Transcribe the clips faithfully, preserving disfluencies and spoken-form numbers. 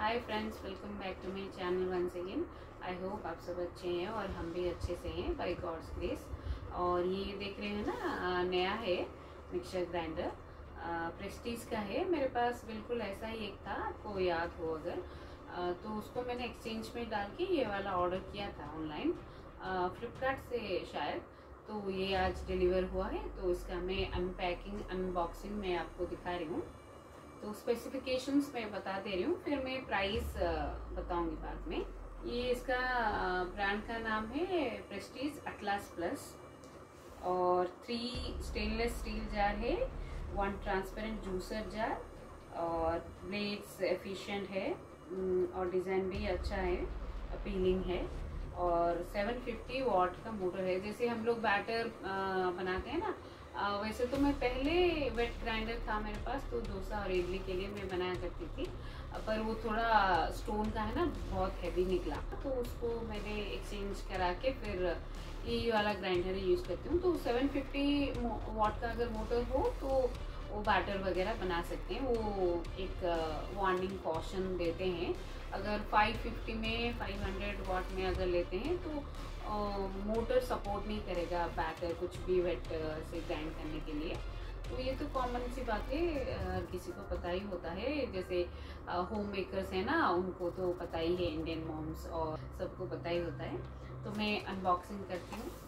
Hi friends, welcome back to my channel once again. I hope आप सब अच्छे हैं और हम भी अच्छे से हैं बाय गॉड्स ग्रेस। और ये देख रहे हैं ना, नया है मिक्सर ग्राइंडर, प्रेस्टीज का है। मेरे पास बिल्कुल ऐसा ही एक था, आपको याद हो अगर, तो उसको मैंने एक्सचेंज में डाल के ये वाला ऑर्डर किया था ऑनलाइन फ्लिपकार्ट से शायद। तो ये आज डिलीवर हुआ है, तो इसका मैं अनपैकिंग अनबॉक्सिंग में आपको दिखा रही हूँ। तो स्पेसिफिकेशंस मैं बता दे रही हूँ, फिर मैं प्राइस बताऊंगी बाद में। ये इसका ब्रांड का नाम है प्रेस्टीज अटलास प्लस, और थ्री स्टेनलेस स्टील जार है, वन ट्रांसपेरेंट जूसर जार, और ब्लेड्स एफिशिएंट है और डिज़ाइन भी अच्छा है, अपीलिंग है, और सेवन फिफ्टी वॉट का मोटर है। जैसे हम लोग बैटर बनाते हैं ना, आ, वैसे तो मैं पहले वेट ग्राइंडर था मेरे पास, तो डोसा और इडली के लिए मैं बनाया करती थी, पर वो थोड़ा स्टोन का है ना, बहुत हैवी निकला, तो उसको मैंने एक्सचेंज करा के फिर ये वाला ग्राइंडर यूज़ करती हूँ। तो सेवन फिफ्टी वॉट का अगर मोटर हो तो वो बैटर वगैरह बना सकते हैं। वो एक वार्निंग कॉशन देते हैं। अगर फाइव फिफ्टी में फाइव हंड्रेड वॉट में अगर लेते हैं तो मोटर सपोर्ट नहीं करेगा बैटर कुछ भी वेट से ग्राइंड करने के लिए। तो ये तो कॉमन सी बात है, हर किसी को पता ही होता है। जैसे होम मेकर्स है ना, उनको तो पता ही है, इंडियन मॉम्स और सबको पता ही होता है। तो मैं अनबॉक्सिंग करती हूँ।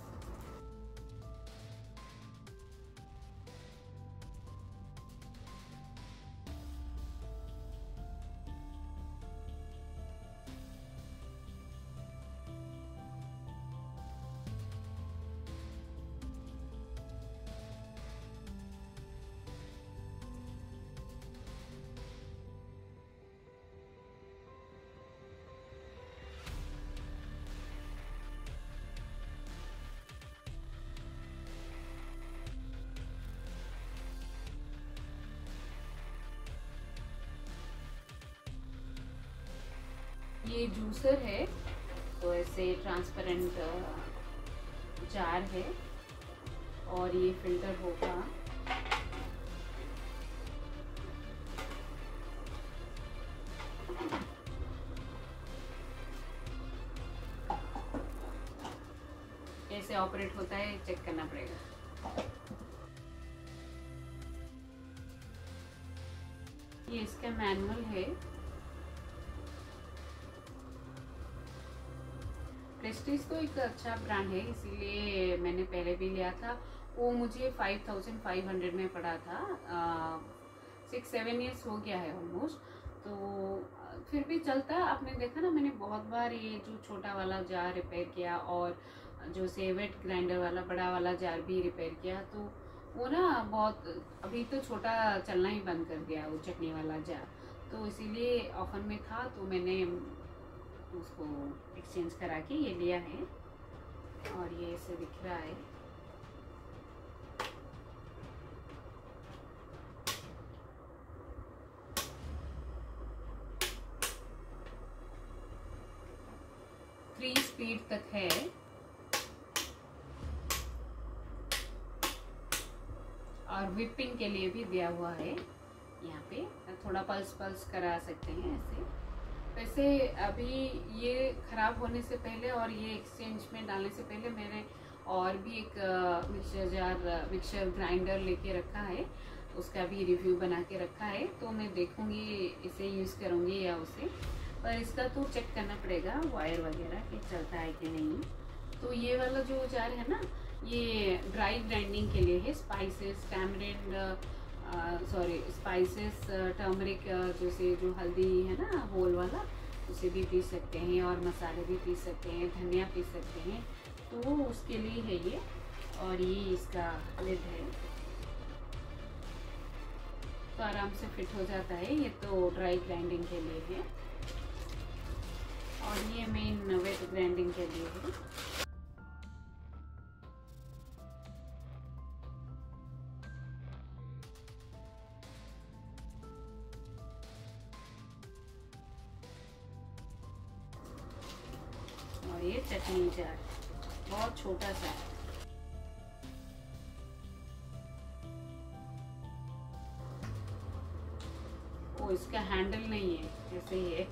ये जूसर है, तो ऐसे ट्रांसपेरेंट जार है, और ये फिल्टर होगा। कैसे ऑपरेट होता है चेक करना पड़ेगा। ये इसका मैनुअल है। प्रेस्टीज तो एक अच्छा ब्रांड है, इसीलिए मैंने पहले भी लिया था। वो मुझे फाइव थाउजेंड फाइव हंड्रेड में पड़ा था। सिक्स सेवन ईयर्स हो गया है ऑलमोस्ट, तो फिर भी चलता। आपने देखा ना, मैंने बहुत बार ये जो छोटा वाला जार रिपेयर किया, और जो से वेट ग्राइंडर वाला बड़ा वाला जार भी रिपेयर किया। तो वो ना बहुत, अभी तो छोटा चलना ही बंद कर दिया वो चटनी वाला जार, तो इसीलिए ऑफर में था, तो मैंने उसको एक्सचेंज करा के ये लिया है। और ये ऐसे दिख रहा है। थ्री स्पीड तक है, और विपिंग के लिए भी दिया हुआ है। यहाँ पे थोड़ा पल्स पल्स करा सकते हैं ऐसे। वैसे अभी ये ख़राब होने से पहले और ये एक्सचेंज में डालने से पहले मैंने और भी एक मिक्सर जार मिक्सर ग्राइंडर लेके रखा है, उसका भी रिव्यू बना के रखा है। तो मैं देखूंगी इसे यूज़ करूंगी या उसे, पर इसका तो चेक करना पड़ेगा वायर वगैरह कि चलता है कि नहीं। तो ये वाला जो जार है ना, ये ड्राई ग्राइंडिंग के लिए है। Spices, tamarind, sorry spices, turmeric, जैसे जो हल्दी है ना होल वाला, उसे भी पीस सकते हैं, और मसाले भी पीस सकते हैं, धनिया पीस सकते हैं, तो उसके लिए है ये। और ये इसका लिड है, तो आराम से फिट हो जाता है। ये तो ड्राई ग्राइंडिंग के लिए है, और ये मेन वेट ग्राइंडिंग के लिए है। और ये चटनी जार बहुत छोटा सा है। तो इसका हैंडल नहीं है, ऐसे ही है।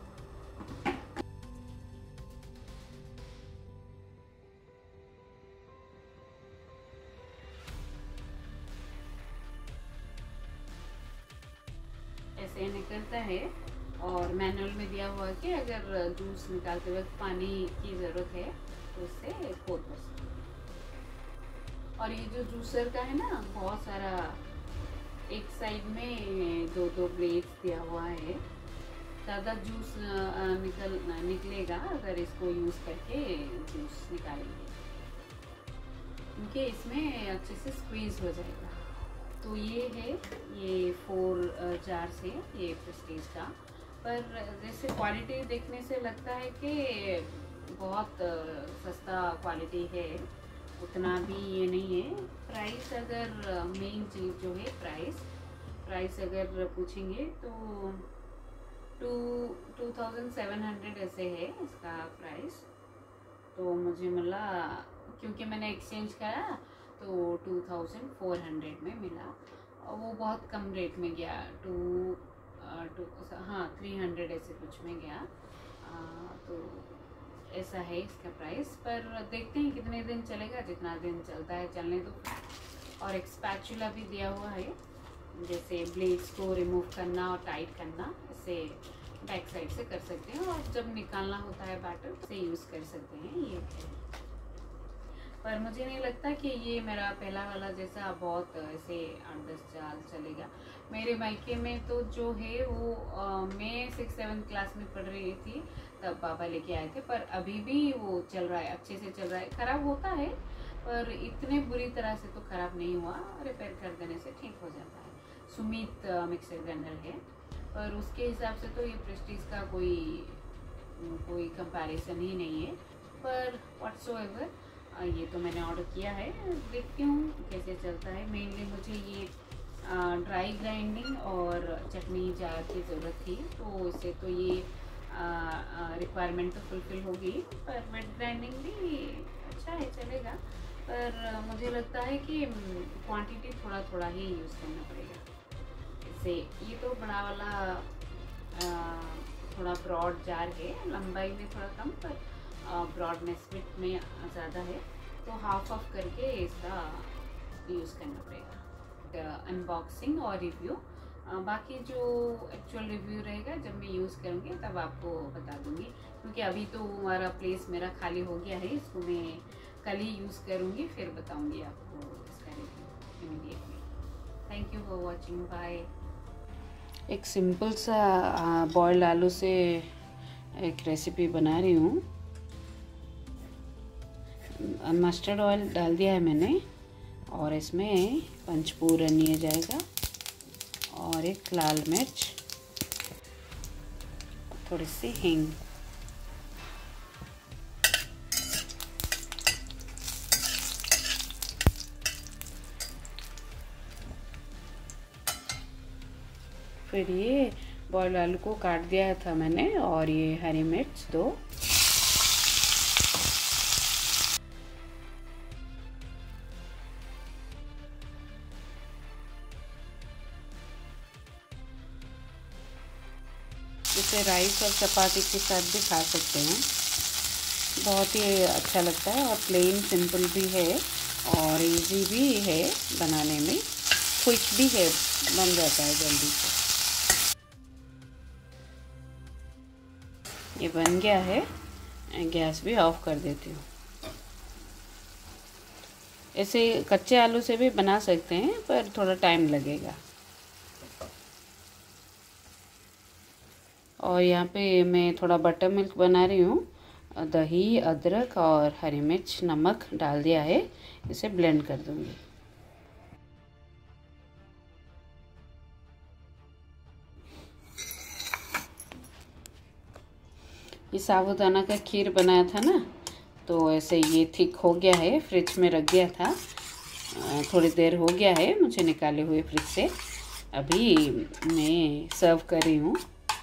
ऐसे निकलता है और मैनुअल में दिया हुआ है कि अगर जूस निकालते वक्त पानी की ज़रूरत है तो उससे खोद कर सकते हैं। और ये जो जूसर का है ना, बहुत सारा एक साइड में दो दो ब्लेड्स दिया हुआ है, ज़्यादा जूस निकल निकलेगा अगर इसको यूज़ करके जूस निकालेंगे, क्योंकि इसमें अच्छे से स्क्वीज हो जाएगा। तो ये है, ये फोर जार से ये प्रेस्टीज का, पर जैसे क्वालिटी देखने से लगता है कि बहुत सस्ता क्वालिटी है, उतना भी ये नहीं है। प्राइस अगर मेन चीज़ जो है प्राइस प्राइस अगर पूछेंगे तो two two thousand seven hundred ऐसे है इसका प्राइस। तो मुझे मिला, क्योंकि मैंने एक्सचेंज करा तो टू थाउजेंड फोर हंड्रेड में मिला, और वो बहुत कम रेट में गया, टू टू हाँ थ्री हंड्रेड ऐसे कुछ में गया। आ, तो ऐसा है इसका प्राइस, पर देखते हैं कितने दिन चलेगा, जितना दिन चलता है चलने दो। और एक स्पैचुला भी दिया हुआ है, जैसे ब्लेड्स को रिमूव करना और टाइट करना, इसे बैक साइड से कर सकते हैं, और जब निकालना होता है बैटर से यूज़ कर सकते हैं। ये है, पर मुझे नहीं लगता कि ये मेरा पहला वाला जैसा बहुत ऐसे आठ दस साल चलेगा। मेरे मायके में तो जो है वो आ, मैं सिक्स सेवन्थ क्लास में पढ़ रही थी तब पापा लेके आए थे, पर अभी भी वो चल रहा है, अच्छे से चल रहा है। ख़राब होता है पर इतने बुरी तरह से तो ख़राब नहीं हुआ, रिपेयर कर देने से ठीक हो जाता है। सुमित मिक्सर ग्राइंडर है, पर उसके हिसाब से तो ये प्रेस्टीज का कोई कोई कंपैरिजन ही नहीं है। पर व्हाट्सोएवर ये तो मैंने ऑर्डर किया है, देखती हूँ कैसे चलता है। मेनली मुझे ये ड्राई ग्राइंडिंग और चटनी जार की ज़रूरत थी, तो इससे तो ये रिक्वायरमेंट तो फुलफिल होगी, पर वेट ग्राइंडिंग भी अच्छा है, चलेगा। पर मुझे लगता है कि क्वांटिटी थोड़ा थोड़ा ही यूज़ करना पड़ेगा। इससे ये तो बड़ा वाला आ, थोड़ा ब्रॉड जार है, लंबाई में थोड़ा कम पर ब्रॉडनेस विड्थ में ज़्यादा है, तो हाफ ऑफ करके इसका यूज़ करना पड़ेगा। अनबॉक्सिंग और रिव्यू, बाकी जो एक्चुअल रिव्यू रहेगा जब मैं यूज़ करूँगी तब आपको बता दूँगी, क्योंकि अभी तो हमारा प्लेस मेरा खाली हो गया है, इसको मैं कल ही यूज़ करूँगी, फिर बताऊँगी आपको इसका review immediately. Thank you for watching, bye. एक सिंपल सा बॉइल्ड आलू से एक रेसिपी बना रही हूँ। मस्टर्ड ऑयल डाल दिया है मैंने, और इसमें पंचफोरन लिया जाएगा, और एक लाल मिर्च, थोड़ी सी हींग, फिर ये बॉइल्ड आलू को काट दिया था मैंने, और ये हरी मिर्च दो, इसे राइस और चपाती के साथ भी खा सकते हैं, बहुत ही अच्छा लगता है। और प्लेन सिंपल भी है और इजी भी है बनाने में, क्विक भी है, बन जाता है जल्दी से। ये बन गया है, गैस भी ऑफ कर देती हूँ। ऐसे कच्चे आलू से भी बना सकते हैं, पर थोड़ा टाइम लगेगा। और यहाँ पे मैं थोड़ा बटर मिल्क बना रही हूँ, दही, अदरक और हरी मिर्च, नमक डाल दिया है, इसे ब्लेंड कर दूँगी। ये साबूदाना का खीर बनाया था ना, तो ऐसे ये थिक हो गया है, फ्रिज में रख दिया था, थोड़ी देर हो गया है मुझे निकाले हुए फ्रिज से। अभी मैं सर्व कर रही हूँ,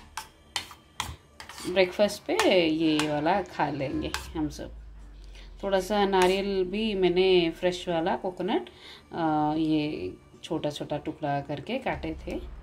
ब्रेकफास्ट पे ये वाला खा लेंगे हम सब। थोड़ा सा नारियल भी मैंने फ्रेश वाला कोकोनट ये छोटा छोटा टुकड़ा करके काटे थे,